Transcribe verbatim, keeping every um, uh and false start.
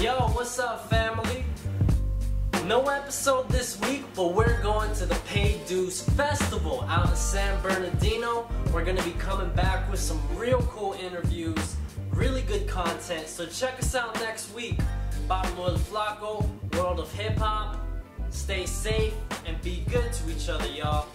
Yo, what's up, family? No episode this week, but we're going to the Paid Dues Festival out in San Bernardino. We're going to be coming back with some real cool interviews, really good content, so check us out next week. Bottom of the Flacco, World of Hip Hop. Stay safe and be good to each other, y'all.